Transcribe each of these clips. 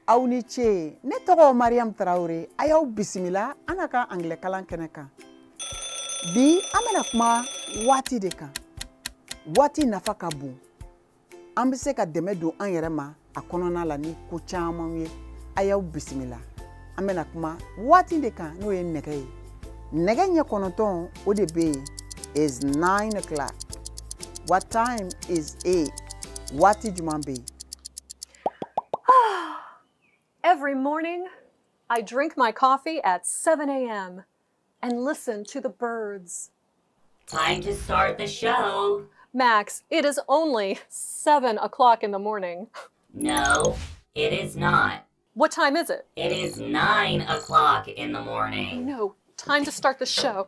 Auniche, ne togo Mariam Traoré, ayaw bisimila anaka anglais kalan keneka. Bi amena kuma wati de kan. Wati nafa ka bon. An bɛ se ka dɛmɛ don an yɛrɛ ma a kɔnɔna la ni ko caman ye. Ayaw bisimila. An bɛna kuma wati de kan n'o ye nɛgɛ ye. Nɛgɛ ɲɛ kɔnɔntɔn o de bɛ yen is 9 o'clock. What time is it? Wati juman bɛ yen? Every morning, I drink my coffee at 7 a.m. and listen to the birds. Time to start the show. Max, it is only 7 o'clock in the morning. No, it is not. What time is it? It is 9 o'clock in the morning. No, time to start the show.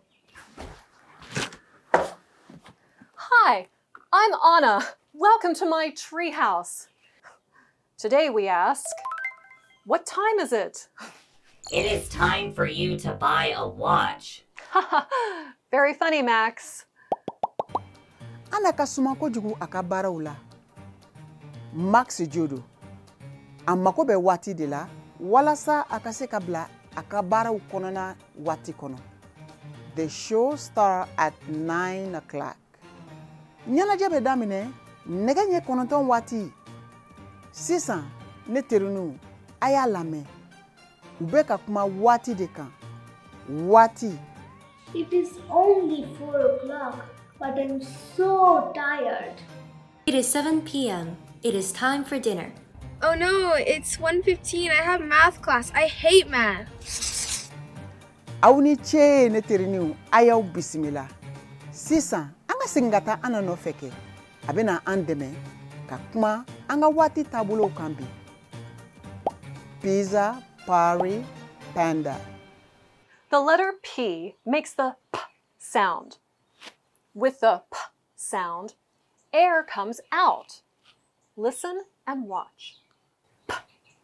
Hi, I'm Anna. Welcome to my treehouse. Today we ask, what time is it? It is time for you to buy a watch. Very funny, Max. Ana ka suma kojugu aka baaraw la. Max Jodo. A mako bɛ waati de la walasa a ka se ka bila a ka baaraw kɔnɔna waati kɔnɔ. The show starts at 9 o'clock. Ɲɛnajɛ bɛ daminɛ nɛgɛ ɲɛ kɔnɔntɔn waati. Sisan ne terinu a y'a lamɛn. U bɛ ka kuma waati de kan. Waati. It is only 4 o'clock, but I'm so tired. It is 7 p.m. It is time for dinner. Oh no, it's 1:15. I have math class. I hate math. Aw ni ce ne terinu ayaw bisimila. Sisan an ka segin ka taa an nɔfɛ kɛ. A bɛna an dɛmɛ ka kuma an ka waati taabolow kan bi. Pizza, party, panda. The letter P makes the P sound. With the P sound, air comes out. Listen and watch. P,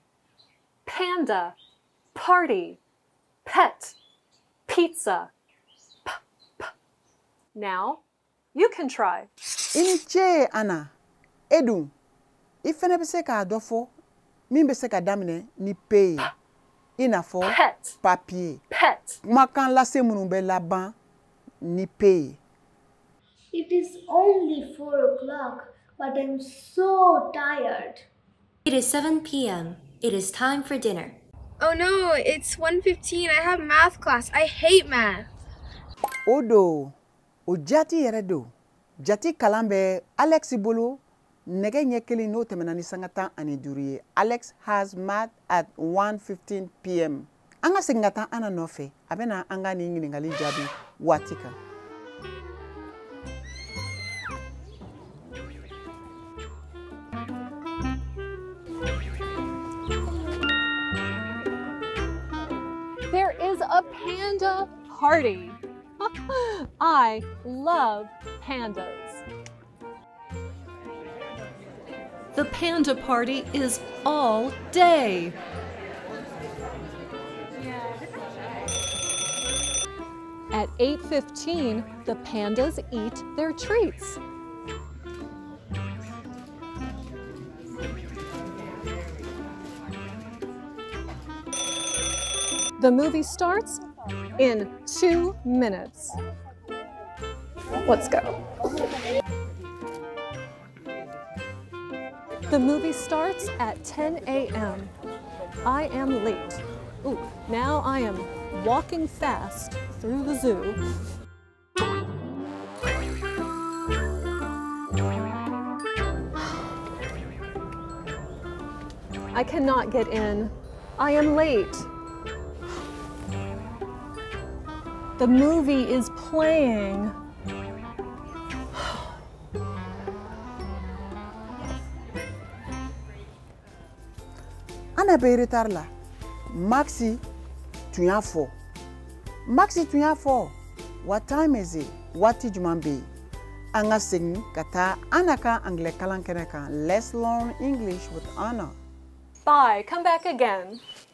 panda, party, pet, pizza. P, P. Now, you can try. Ini ce Ana. Edu, ifene bɛ se k'a dɔ fɔ min bɛ se ka daminɛ ni P ye. I n'a fɔ Pet. papier. Pet. Kumakan lase minnu bɛ laban ni P ye. It is only 4 o'clock, but I'm so tired. It is 7 p.m. It is time for dinner. Oh no, it's 1:15. I have math class. I hate math. O do, o jati yɛrɛ do. Jati kalan bɛ Alex bolo. Nɛgɛ ɲɛ kelen n'o tɛmɛna ni sanga 15 ye. Alex has math at 1:15 p.m. An ka segin ka taa Ana nɔfɛ. A bɛna an ka nin ɲininkali jaabi waati kan. There is a panda party. I love pandas. The panda party is all day. At 8:15, the pandas eat their treats. The movie starts in 2 minutes. Let's go. The movie starts at 10 a.m. I am late. Ooh, now I am walking fast through the zoo. I cannot get in. I am late. The movie is playing. Ana bɛ retard la. Maxi tun y'a fɔ. Maxi tun y'a fɔ. What time is it? Waati juman bɛ yen? An ka segin ka taa Ana ka anglais kalan kɛnɛ kan. Let's learn English with Anna. Bye. Come back again.